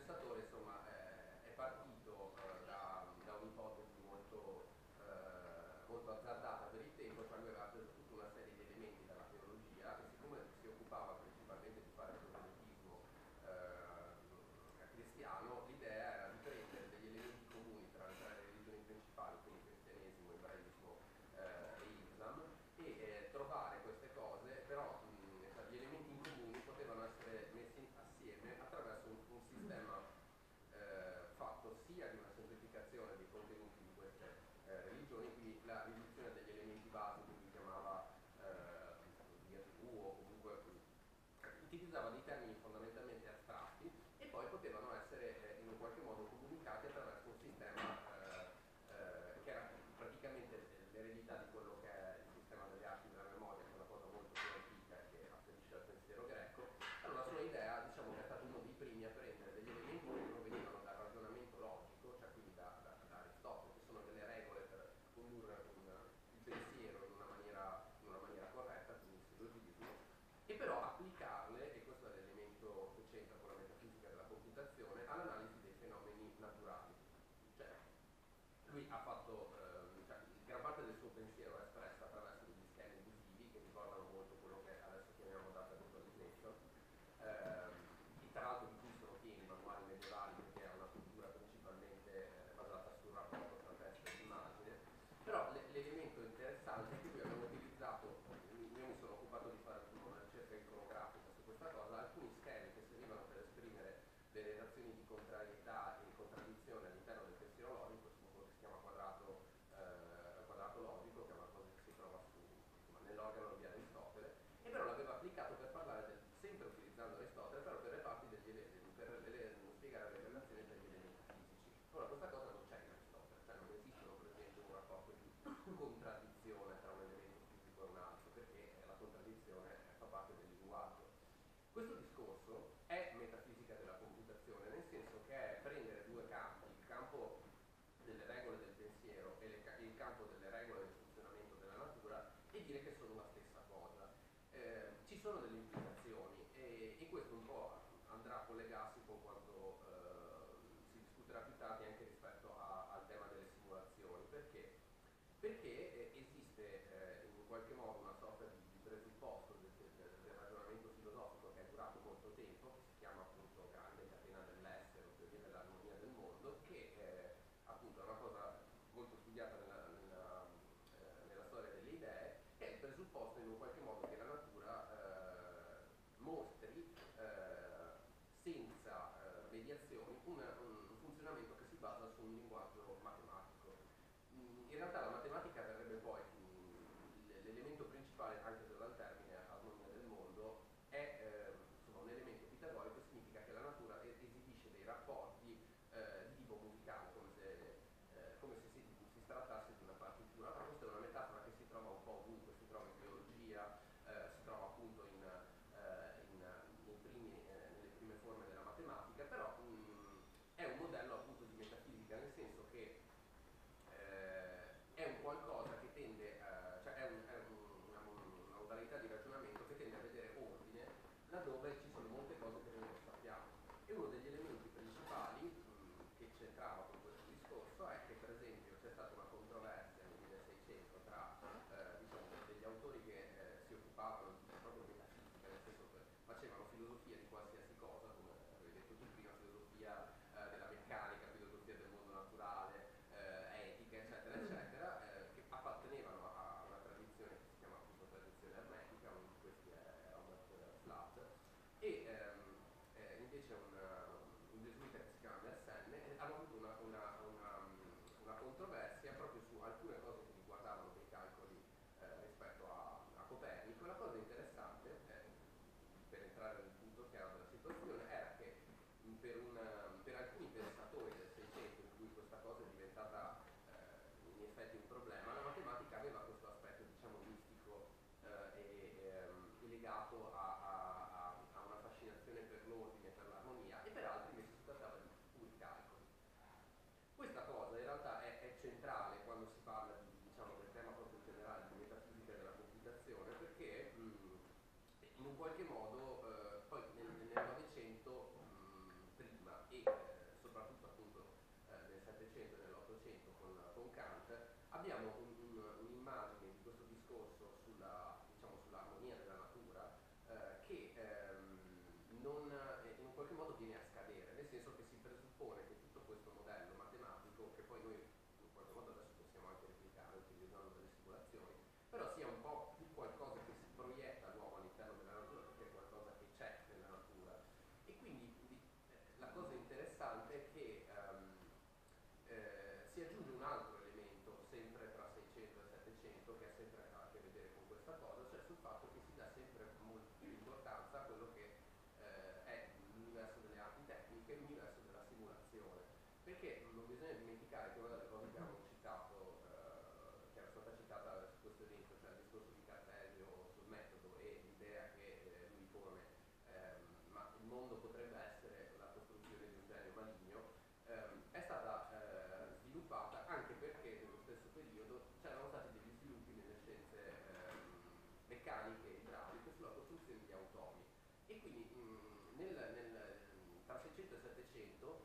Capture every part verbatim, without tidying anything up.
pensatore insomma, eh, è partito eh, da, da un'ipotesi molto, eh, molto azzardata per il tempo, cioè lui aveva preso tutta una serie di elementi dalla teologia e siccome si occupava principalmente di fare proselitismo eh, cristiano, l'idea era di prendere degli elementi comuni tra le tre religioni principali, quindi cristianesimo, ebraismo eh, e Islam, e eh, trovare queste cose, però mh, cioè, gli elementi in comune potevano essere messi assieme attraverso un, un sistema eh, fatto sia di una semplificazione dei contenuti di queste eh, religioni, quindi la riduzione degli elementi base che lui chiamava eh, virtù o comunque utilizzava dei termini fondamentalmente astratti e poi potevano essere eh, in un qualche modo comunicati attraverso un sistema eh, eh, che era praticamente l'eredità di quello che è il sistema delle arti della memoria, che è una cosa molto più antica che afferisce al pensiero greco. Allora la sua idea, diciamo che è stato uno dei primi a prendere degli elementi che provenivano dal ragionamento logico, cioè quindi da, da, da Aristotele, che sono delle regole per condurre un, il pensiero in una maniera, in una maniera corretta, quindi il sillogismo, e però applicarle, e questo è l'elemento che c'entra con la metafisica della computazione, all'analisi dei fenomeni naturali. Cioè, lui ha fatto, eh, cioè, gran parte del suo pensiero è espressa attraverso degli schemi visivi che ricordano molto quello che adesso chiamiamo data visualization, eh, e tra l'altro di cui sono pieni i manuali medievali perché è una cultura principalmente eh, basata sul rapporto tra testo e immagine. Però l'elemento interessante è che lui aveva utilizzato, io mi sono occupato di fare una ricerca iconografica su questa cosa, alcuni schemi che servivano per esprimere delle relazioni di contrarietà e di contraddizione all'interno del pensiero logico, quello che si chiama quadrato, eh, quadrato logico, che è una cosa che si trova su, insomma, nell'organo di Aristotele, e però l'aveva applicato per parlare del, sempre utilizzando Aristotele, però per le parti degli elementi, per le, le, spiegare le relazioni degli elementi fisici. Ora questa cosa non c'è in Aristotele, cioè non esistono per esempio un rapporto di contraddizione tra un elemento fisico e un altro, perché la contraddizione fa parte del linguaggio. Questo discorso è metafisica della computazione, nel senso che è prendere due campi, il campo delle regole del pensiero e le, il campo delle regole del funzionamento della natura, e dire che sono la stessa cosa. Eh, ci sono delle implicazioni e, e questo un po' andrà a collegarsi con quanto eh, si discuterà più tardi anche rispetto a, al tema delle simulazioni. Perché? Perché eh, esiste eh, in qualche modo una sorta di, di presupposto del, del, del ragionamento filosofico che è durato molto tempo, che si chiama appunto grande catena dell'essere o teoria dell'armonia del mondo, che eh, appunto è una cosa molto studiata nella, nella, eh, nella storia delle idee, che è il presupposto in un qualche modo che la natura eh, mostri eh, senza eh, mediazioni un, un funzionamento che si basa su un linguaggio matematico. In realtà la matematica verrebbe poi, l'elemento principale, anche se dal termine armonia del mondo, è eh, insomma, un elemento pitagorico, significa che la natura esibisce dei rapporti eh, di tipo musicale, come se, eh, come se si, si trattasse di una partitura. Ma questa è una metafora che si trova un po' ovunque, si trova in biologia, eh, si trova appunto in, eh, in, in primi, eh, nelle prime forme della matematica, però mh, è un modello appunto di metafisica, nel senso che Eh, è un qualcosa che tende a, cioè è, un, è un, una, una modalità di ragionamento che tende a vedere ordine laddove ci sono molte cose che noi non sappiamo. E uno degli elementi principali mh, che c'entrava con questo discorso è che per esempio c'è stata una controversia nel milleseicento tra eh, diciamo, degli autori che eh, si occupavano di proprio metafisica, nel senso che facevano filosofia di qualsiasi cosa, come avevi detto tu prima, filosofia eh, della meccanica, filosofia del mondo naturale, eh, etica, eccetera, eccetera, eh, che appartenevano a una tradizione che si chiama appunto tradizione ermetica, uno di questi è Robert Flat, e ehm, eh, invece un, un gesuita che si chiama Mersenne, e hanno avuto una, una, una, una controversia proprio su alcune cose che riguardavano dei calcoli eh, rispetto a, a Copernico. La cosa interessante, eh, per entrare nel punto chiaro della situazione, era che per, una, per alcuni pensatori del Seicento, in cui questa cosa è diventata eh, in effetti un problema, la matematica aveva questo aspetto, diciamo, mistico eh, e, e, e legato a, a, a una fascinazione per l'ordine, per l'armonia, e per altri invece si trattava di puri calcoli. Questa cosa in realtà è, è centrale quando si parla di, diciamo, del tema proprio generale di metafisica della computazione, perché mh, in un qualche modo eh, poi nel Novecento prima e abbiamo un, un, un'immagine di questo discorso sulla, diciamo, sull'armonia della natura eh, che ehm, non, eh, in un qualche modo viene a scadere, nel senso che si presuppone che tutto questo modello matematico, che poi noi in qualche modo adesso possiamo anche replicare utilizzando delle simulazioni, però sia un po' più qualcosa che si proietta l'uomo all'interno della natura, perché è qualcosa che c'è nella natura. E quindi eh, la cosa interessante è che ehm, eh, si aggiunge un altro elemento, sempre tra seicento e settecento, che ha sempre a che vedere con questa cosa, cioè sul fatto che si dà sempre molto più importanza a quello che eh, è l'universo delle arti tecniche, l'universo della simulazione. Perché non bisogna dimenticare che una delle cose che avevamo citato, eh, che era stata citata su questo evento, cioè il discorso di Cartesio sul metodo e l'idea che eh, lui pone, ehm, ma il mondo potrebbe essere la costruzione di un genio maligno, ehm, è stata eh, sviluppata anche perché nello stesso periodo c'erano stati degli sviluppi nelle scienze ehm, meccaniche e idrauliche sulla costruzione di automi. E quindi mh, nel, nel, tra seicento e settecento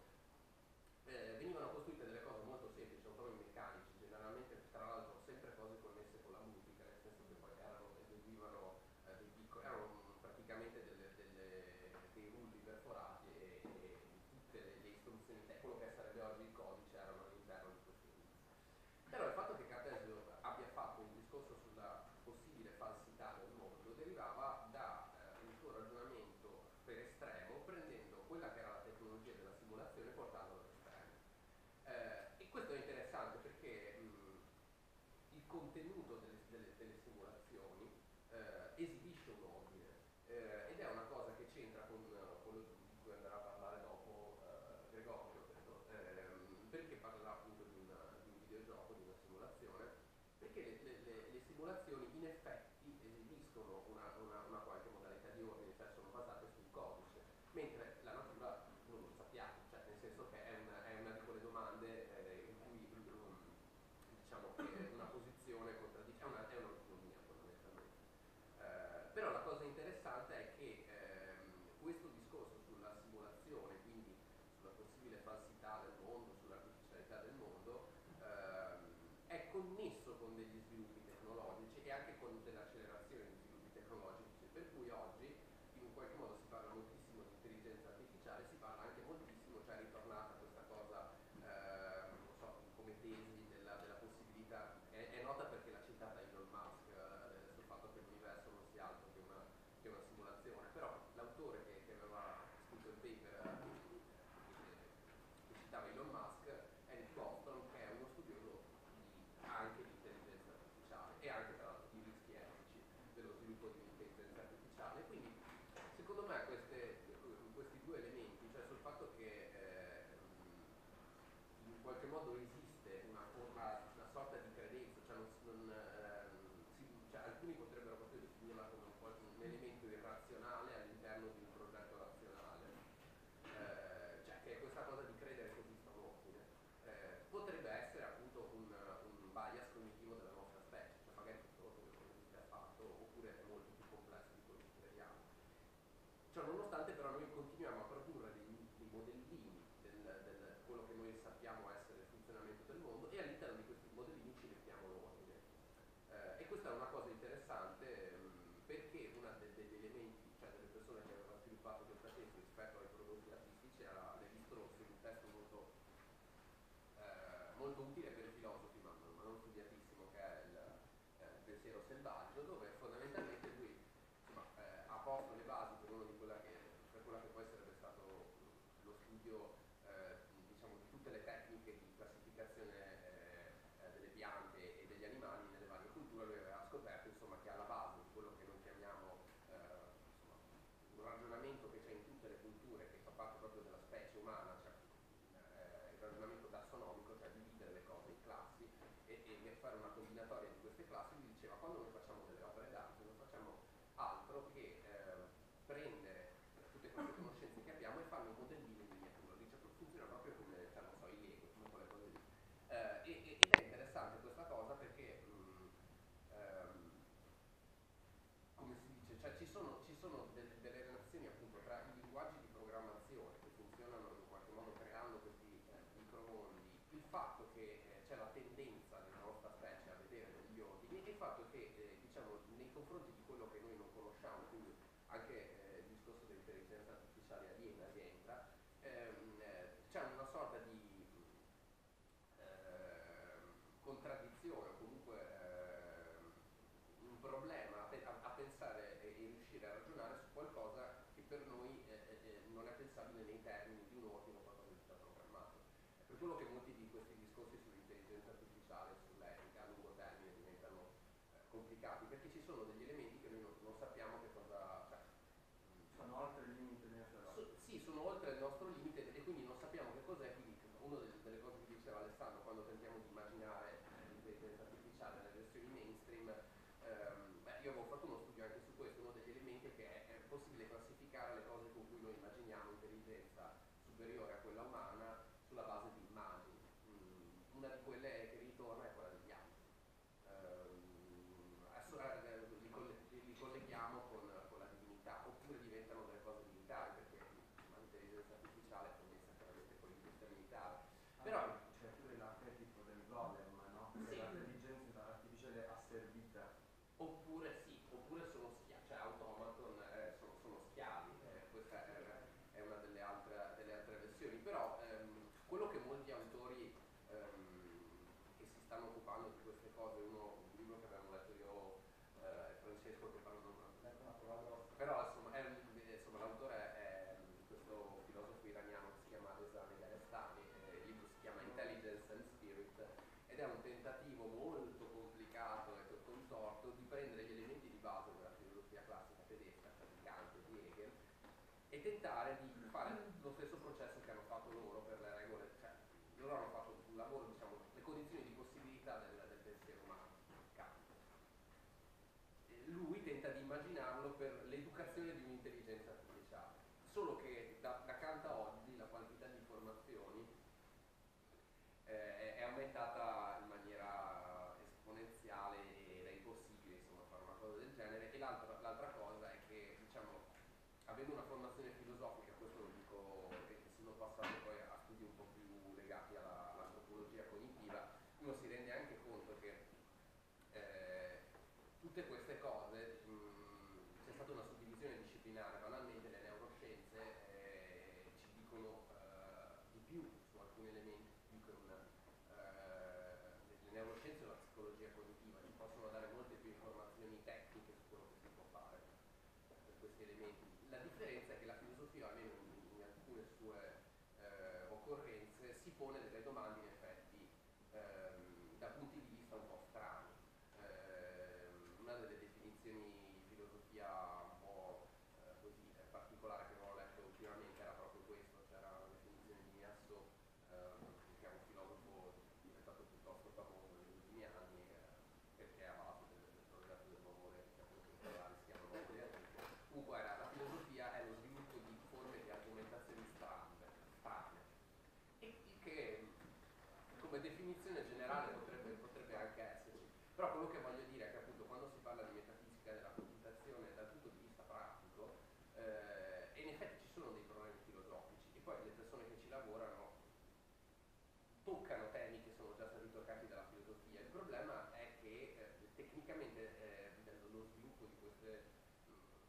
eh, venivano costruite delle cose molto semplici, automi meccanici, generalmente tra l'altro sempre cose connesse con la musica, nel senso che poi erano, eseguivano eh, dei piccoli, erano praticamente delle, delle, dei rulli perforati e, e tutte le, le istruzioni, te- quello che sarebbe oggi il codice erano all'interno di questi rulli. Però il fatto che Cartesio abbia fatto un discorso sulla possibile falsità del mondo derivava da eh, un suo ragionamento per estremo, prendendo quella che era la tecnologia della simulazione e portandola all'estremo. Eh, e questo è interessante perché mh, il contenuto delle, delle, delle simulazioni eh, esibisce un ordine eh, ed è una cosa che c'entra con uh, quello di cui andrà a parlare dopo uh, Gregorio, credo, ehm, perché parlerà appunto di, una, di un videogioco, di una simulazione, perché le, le, le, le simulazioni in effetti esibiscono una, una, una qualche modalità di ordine, cioè sono basate sul codice, mentre la natura non lo sappiamo, cioè nel senso che è una, è una di quelle domande eh, in cui um, diciamo che una posizione contraddice, è, una, è un'autonomia fondamentalmente. Eh, però la cosa interessante è che ehm, questo discorso sulla simulazione, quindi sulla possibile falsità del mondo, sull'artificialità del mondo, ehm, è connesso con degli sviluppi tecnologici e anche con dell'accelerazione di sviluppi tecnologici, per cui oggi in un qualche modo si parla moltissimo di intelligenza artificiale, si parla anche moltissimo, cioè è ritornata questa cosa, eh, non so, come tesi della, della possibilità, è, è nota perché l'ha citata Elon Musk, eh, sul fatto che l'universo non sia altro che una, che una simulazione, però l'autore che, che aveva scritto il paper eh, che citava Elon Musk è Nick Bostrom, che è uno studioso di, anche di intelligenza artificiale e anche tra l'altro di rischi etici dello sviluppo di un'intelligenza artificiale. Quindi secondo me queste, questi due elementi, cioè sul fatto che eh, in qualche modo esiste una forma, una sorta di credenza, cioè, non, non, ehm, si, cioè alcuni potrebbero proprio definirla come un, po' un elemento irrazionale all'interno di un progetto razionale, eh, cioè che è questa cosa di credere che esista un ordine, eh, potrebbe essere appunto un, un bias cognitivo della nostra specie, cioè magari questo ordine non esiste affatto, oppure è molto più complesso di quello che crediamo. Ciò nonostante però noi continuiamo a produrre dei, dei modellini del, del quello che noi sappiamo essere il funzionamento del mondo e all'interno di questi modellini ci mettiamo l'ordine. Eh, e questa è una cosa interessante ehm, perché uno de, degli elementi, cioè delle persone che avevano sviluppato questa tesi rispetto ai prodotti artistici era Levi Strauss, in un testo molto, eh, molto utile per i filosofi ma, ma non studiatissimo, che è il, eh, il pensiero selvaggio, dove fondamentalmente lui insomma, eh, ha posto le basi per, uno di quella che, per quella che poi sarebbe stato lo studio eh, diciamo, di tutte le tecniche di classificazione eh, eh, delle piante e degli animali nelle varie culture. Lui aveva scoperto insomma, che alla base di quello che noi chiamiamo eh, insomma, un ragionamento che c'è in tutte le culture, che fa parte proprio della specie umana, cioè eh, il ragionamento tassonomico, cioè dividere le cose in classi e, e fare una combinatoria di queste classi. Lui diceva quando noi facciamo delle opere d'arte non facciamo altro che eh, prendere tutte queste conoscenze che abbiamo e farne un modellino in miniatura. Dice nei termini di un ordine o qualcosa di già programmato. È per quello che molti di questi discorsi sull'intelligenza artificiale e sull'etica a lungo termine diventano eh, complicati, perché ci sono degli elementi che noi non, non sappiamo che cosa... Cioè, sono oltre il limite del nostro so, sì, sono oltre il nostro limite e quindi non sappiamo che cos'è, quindi una delle, delle cose che diceva Alessandro quando tentiamo di immaginare l'intelligenza artificiale nelle versioni mainstream, ehm, beh, io avevo fatto uno studio anche su questo, uno degli elementi è che è, è possibile classificare le cose con cui noi immaginiamo intelligenza superiore a quella umana sulla base di immagini. Mm, una di quelle che ritorna è quella degli angeli. Ehm, asso- eh, li, coll- li colleghiamo con, con la divinità, oppure diventano delle cose militari, perché l'intelligenza artificiale è connessa chiaramente con l'industria militare. Però ah, c'è pure l'archetipo del golem, no? sì, L'intelligenza artificiale asservita. oppure sì, oppure sono schiavi, cioè automaton eh, sono, sono schiavi, eh, questa è, è una delle altre, delle altre versioni, però ehm, quello che molti autori ehm, che si stanno occupando di queste cose, uno, un libro che abbiamo letto io eh, e Francesco che parlano, però insomma, è, insomma l'autore è, è questo filosofo iraniano che si chiama Reza Negarestani, eh, il libro si chiama Intelligence and Spirit ed è un tentativo molto complicato e contorto di prendere gli elementi di base della filosofia classica tedesca, cioè di Kant e di Hegel, e tentare di fare lo stesso processo che hanno fatto loro per le regole, cioè loro hanno fatto un lavoro, diciamo, le condizioni di possibilità del, del pensiero umano, Kant. E lui tenta di immaginarlo per l'educazione di un'intelligenza artificiale, solo che da, da Kant a oggi la quantità di informazioni eh, è aumentata in maniera esponenziale ed è impossibile insomma fare una cosa del genere. E l'altra, l'altra cosa è che, diciamo, avendo una formazione filosofica, questo lo dico, essendo passato poi a studi un po' più legati alla, all'antropologia cognitiva, uno si rende anche conto che eh, tutte queste cose, mh, c'è stata una suddivisione disciplinare, banalmente le neuroscienze eh, ci dicono eh, di più su alcuni elementi, dicono una, eh, le neuroscienze o la psicologia cognitiva ci possono dare molte più informazioni tecniche su quello che si può fare per questi elementi. La differenza è che la filosofia, almeno in, in alcune sue eh, occorrenze, si pone delle domande in effetti ehm, da punti di vista un po' strani. Ehm, una delle definizioni di filosofia un po' eh, così eh, particolare che avevo letto ultimamente era proprio questo, c'era una definizione di Miasso, ehm, che è un filosofo diventato piuttosto famoso negli ultimi anni, eh, perché è a base del, del progresso del nuovo che appunto in generale si chiama nuovo realismo. Comunque era, la filosofia è lo sviluppo di forme di argomentazioni strane, strane. E il che come definizione generale potrebbe, potrebbe anche esserci. Però quello che voglio dire è che appunto quando si parla di metafisica della computazione dal punto di vista pratico, eh, e in effetti ci sono dei problemi filosofici e poi le persone che ci lavorano toccano temi che sono già stati toccati dalla filosofia. Il problema è che eh, tecnicamente eh, lo sviluppo di queste mh,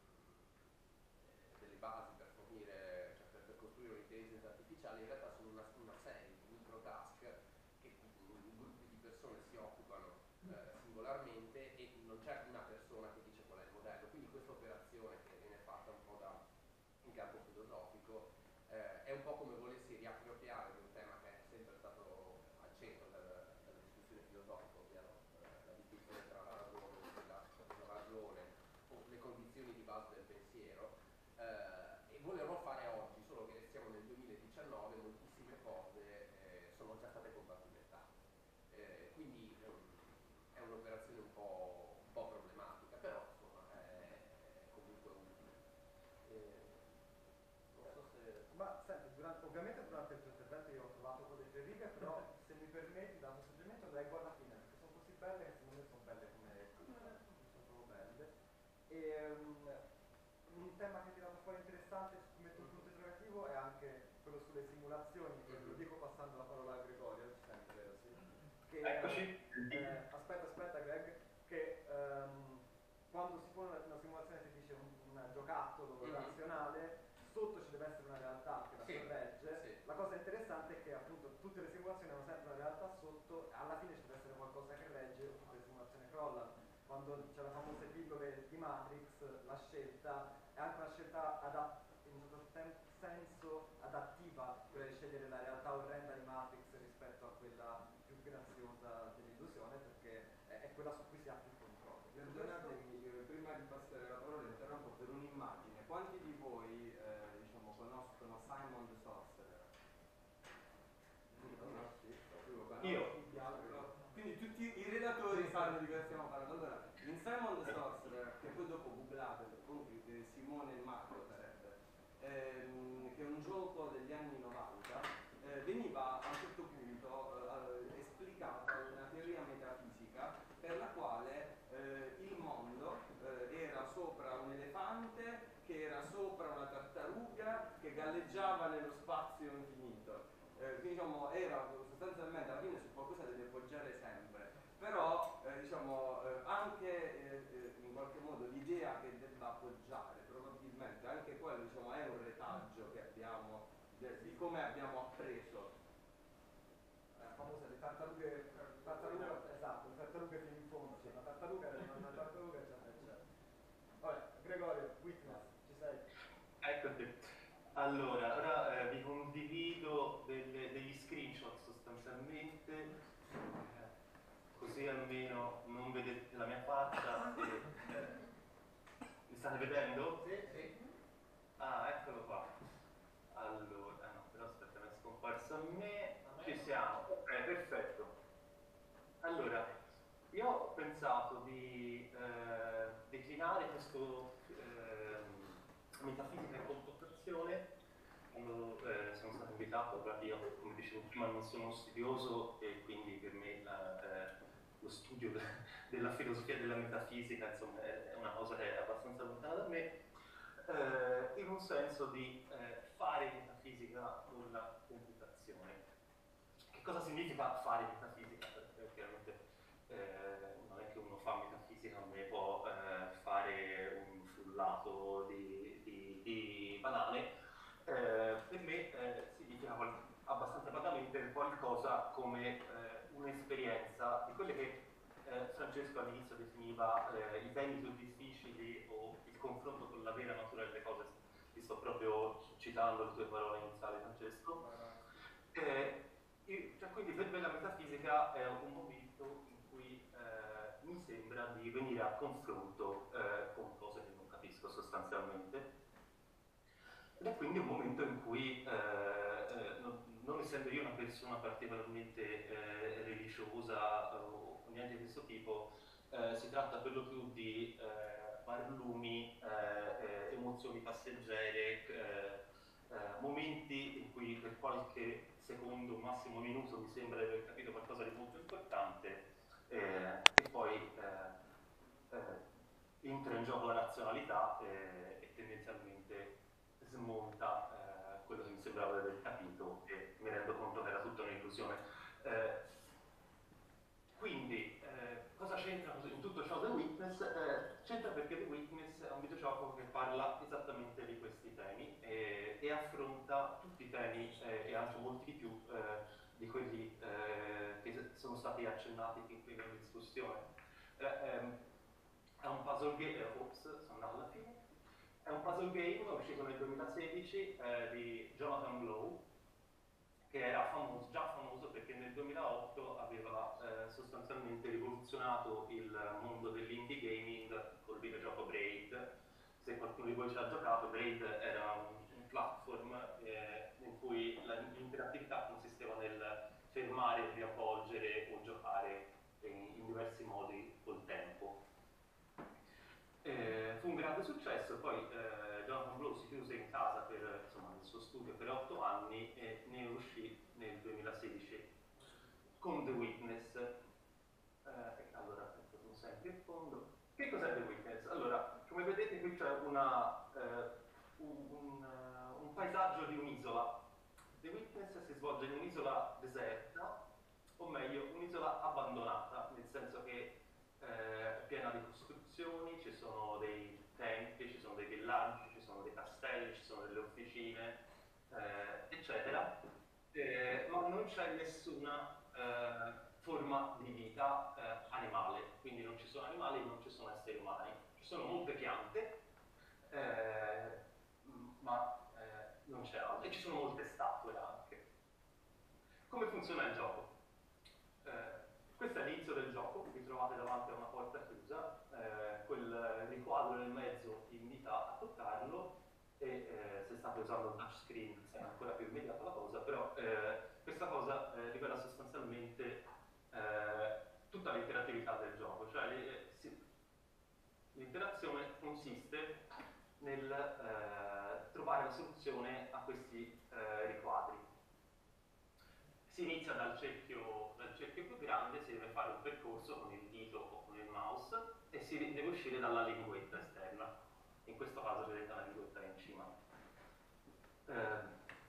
delle basi per fornire, cioè per, per costruire un'intelligenza artificiale in realtà sono una, una serie di micro task che mh, gruppi di persone si occupano eh, singolarmente e non c'è una persona che dice qual è il modello, quindi questa operazione che viene fatta un po' da, in campo filosofico eh, è un po' come volessi riappropriare di un tema che è sempre stato al centro del, della discussione filosofica, ovvero eh, la distinzione tra la ragione e la, la ragione o le condizioni di base del pensiero eh, e volerlo fare oggi, solo che siamo nel duemiladiciannove, moltissime cose eh, sono già state combattimentate. Eh, quindi ehm, è un'operazione un po', un po' problematica, però insomma è, è comunque utile. Eh, non so se... Ma senti, durante, ovviamente durante il tuo intervento io ho trovato quelle tre righe, però se mi permetti da un suggerimento leggo alla fine, perché sono così belle che secondo me sono belle come sono proprio belle. E, um, un tema che hai tirato fuori interessante, su cui metto un punto interrogativo, è anche quello sulle simulazioni, e ve lo dico passando la parola a Gregorio, ci senti, vero? Sì? Che, Eccoci. eh, aspetta, aspetta Greg, che um, quando si pone una simulazione si dice un, un giocattolo mm-hmm. razionale, sotto ci deve essere una realtà che la sì, sorregge. sì. La cosa interessante è che appunto tutte le simulazioni hanno sempre una realtà sotto, alla fine ci deve essere qualcosa che regge o tutte le simulazioni crollano. Quando c'è la famosa pillole di Matrix, la scelta è anche una scelta adatta, in un certo senso Simone e Marco sarebbe, ehm, che è un gioco degli anni novanta, eh, veniva a un certo punto eh, esplicata una teoria metafisica per la quale eh, il mondo eh, era sopra un elefante, che era sopra una tartaruga, che galleggiava nello spazio infinito. Eh, quindi diciamo era sostanzialmente alla fine su qualcosa da appoggiare sempre, però eh, diciamo eh, anche eh, in qualche modo l'idea che debba appoggiare probabilmente anche quello diciamo è un retaggio che abbiamo de, di come abbiamo appreso la famosa le tartarughe, tartaruga, esatto, le tartarughe fino in fondo, sì, una tartaruga era una tartaruga eccetera eccetera. Vabbè, Gregorio, Witness, ci sei? Eccoti. Allora, ora eh, vi condivido delle, degli screenshot sostanzialmente, eh, così almeno non vedete la mia faccia. E, eh, mi state vedendo? Sì, sì. Ah, eccolo qua. Allora, no, però aspetta, mi è scomparso a me. Ci siamo. Ok, perfetto. Allora, io ho pensato di eh, declinare questo eh, metafisica e contemplazione quando eh, sono stato invitato, guardi, io come dicevo prima non sono uno studioso e quindi per me la, eh, lo studio de della filosofia e della metafisica insomma è una cosa che è abbastanza lontana da me, eh, in un senso di eh, fare metafisica con la contemplazione. Che cosa significa fare metafisica? Perché chiaramente eh, non è che uno fa metafisica come può eh, fare un frullato di, di, di banane. Eh, per me eh, significa abbastanza vagamente qualcosa come eh, un'esperienza di quelle che eh, Francesco all'inizio definiva eh, i temi più difficili o il confronto con la vera natura delle cose. Ti sto proprio citando le tue parole iniziali, Francesco. Eh, io, cioè, quindi per me la metafisica è un momento in cui eh, mi sembra di venire a confronto eh, con cose che non capisco sostanzialmente. Ed è quindi un momento in cui, eh, eh, non, non essendo io una persona particolarmente eh, religiosa o niente di questo tipo, eh, si tratta per lo più di eh, barlumi, eh, eh, emozioni passeggere, eh, eh, momenti in cui per qualche secondo, massimo minuto, mi sembra di aver capito qualcosa di molto importante eh, e poi eh, eh, entra in gioco la razionalità eh, e tendenzialmente smonta eh, quello che mi sembrava di aver capito e mi rendo conto che era tutta un'illusione. Eh, quindi, eh, cosa c'entra in tutto ciò The Witness? Eh, c'entra perché The Witness è un videogioco che parla esattamente di questi temi e, e affronta tutti i temi eh, e anche molti di più eh, di quelli eh, che sono stati accennati fin qui nella discussione. Eh, ehm, è un puzzle game, eh, ops, sono andato alla fine. È un puzzle game uscito nel duemilasedici eh, di Jonathan Blow, che era famoso, già famoso perché nel duemilaotto aveva eh, sostanzialmente rivoluzionato il mondo dell'indie gaming col videogioco Braid. Se qualcuno di voi ci ha giocato, Braid era un, un platform eh, in cui l'interattività consisteva nel fermare, riavvolgere o giocare in, in diversi modi col tempo. Eh, fu un grande successo, poi eh, Jonathan Blow si chiuse in casa per insomma, il suo studio per otto anni e ne uscì nel duemilasedici con The Witness. Eh, allora, ecco, sempre in fondo. Che cos'è The Witness? Allora, come vedete qui c'è una, eh, un, un, uh, un paesaggio di un'isola. The Witness si svolge in un'isola deserta, o meglio, un'isola abbandonata, nel senso che eh, è piena di costruzioni, ci sono dei templi, ci sono dei villaggi, ci sono dei castelli, ci sono delle officine, eh, eccetera, eh, ma non c'è nessuna eh, forma di vita eh, animale, quindi non ci sono animali, non ci sono esseri umani, ci sono molte piante, eh, ma eh, non c'è altro, e ci sono molte statue anche. Come funziona il gioco? Eh, questo è l'inizio del gioco, vi trovate davanti a una porta chiusa, eh, quel riquadro nel mezzo vi invita a toccarlo e eh, se state usando un touchscreen è ancora più immediata la cosa, però eh, questa cosa eh, rivela sostanzialmente eh, tutta l'interattività del gioco, cioè l'interazione consiste nel eh, trovare la soluzione a questi eh, riquadri. Si inizia dal cerchio, dal cerchio più grande, si deve fare un percorso con il dito o con il mouse e si deve uscire dalla linguetta esterna. In questo caso vedete la linguetta in cima. Eh,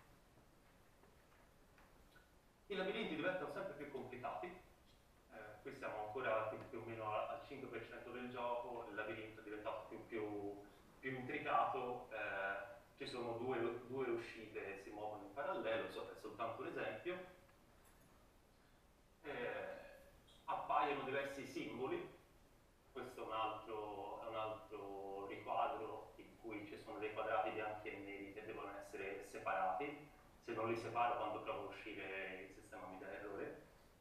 I labirinti diventano sempre più complicati. Eh, qui siamo ancora più o meno al cinque per cento del gioco, il labirinto è diventato più, più, più intricato, eh, ci sono due, due uscite che si muovono in parallelo, so, è soltanto un esempio. Eh, appaiono diversi simboli, questo è un, altro, è un altro riquadro in cui ci sono dei quadrati bianchi e neri che devono essere separati, se non li separo quando provo a uscire il sistema mi dà errore.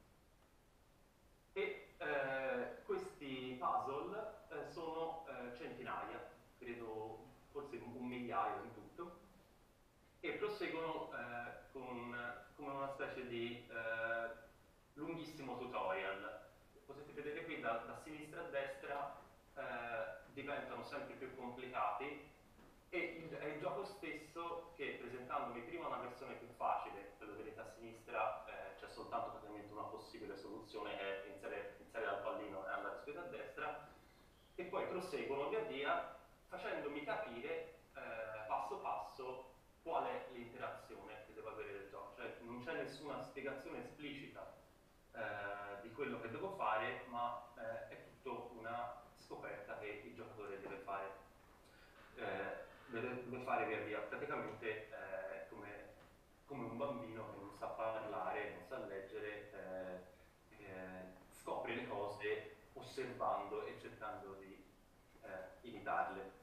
E eh, questi puzzle eh, sono eh, centinaia, credo forse un migliaio in tutto, e proseguono eh, con, come una specie di eh, lunghissimo tutorial. Potete vedere qui da, da sinistra a destra eh, diventano sempre più complicati e il, è il gioco stesso che, presentandomi prima una versione più facile, quello che vedete a sinistra eh, c'è soltanto praticamente una possibile soluzione che è iniziare, iniziare dal pallino e andare subito a destra, e poi proseguono via via facendomi capire eh, passo passo qual è l'interazione che devo avere del gioco, cioè non c'è nessuna spiegazione esplicita eh, di quello che devo fare, ma eh, è tutto una scoperta che il giocatore deve fare, eh, deve, deve fare via via, praticamente eh, come, come un bambino che non sa parlare, non sa leggere, eh, eh, scopre le cose osservando e cercando di eh, imitarle.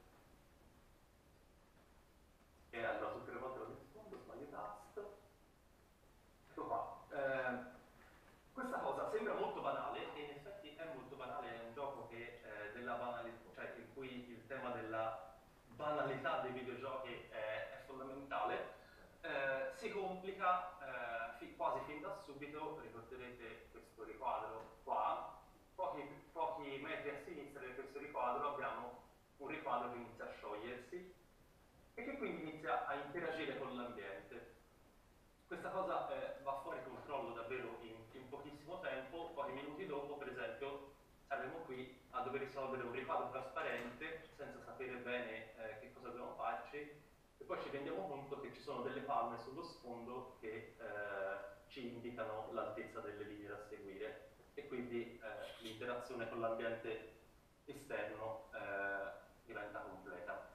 E allora tutte le volte lo rispondo, sbaglio tasto. Ecco qua. Eh, questa cosa sembra molto banale e in effetti è molto banale, è un gioco che eh, della banalità, cioè in cui il tema della banalità dei videogiochi è, è fondamentale. Eh, si complica eh, fi, quasi fin da subito. Ricorderete questo riquadro qua, pochi, pochi metri a sinistra di questo riquadro abbiamo un riquadro che inizia a sciogliersi e che quindi inizia a interagire con l'ambiente. Questa cosa eh, va fuori controllo davvero in, in pochissimo tempo. Pochi minuti dopo, per esempio, saremo qui a dover risolvere un riquadro trasparente senza sapere bene eh, che cosa dobbiamo farci, e poi ci rendiamo conto che ci sono delle palme sullo sfondo che eh, ci indicano l'altezza delle linee da seguire, e quindi eh, l'interazione con l'ambiente esterno eh, diventa completa.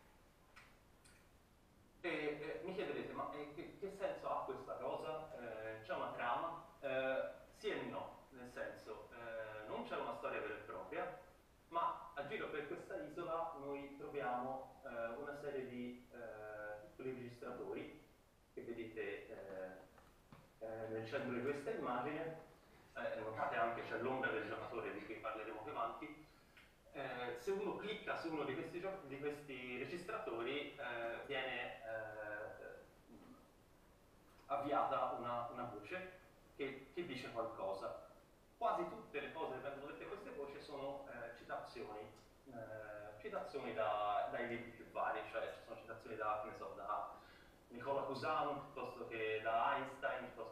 E eh, mi chiederete, ma eh, che, che senso ha questa cosa? Eh, c'è una trama? Eh, sì e no, nel senso, eh, non c'è una storia vera e propria, ma a giro per questa isola noi troviamo eh, una serie di eh, piccoli registratori che vedete eh, eh, nel centro di questa immagine. Eh, notate anche c'è l'ombra del giocatore di cui parleremo più avanti. Eh, se uno clicca su uno di questi, di questi registratori eh, viene eh, avviata una, una voce che, che dice qualcosa. Quasi tutte le cose che vengono dette queste voci sono eh, citazioni, eh, citazioni da, dai libri più vari, cioè ci sono citazioni da, che ne so, da Nicola Cusano, piuttosto che da Einstein, piuttosto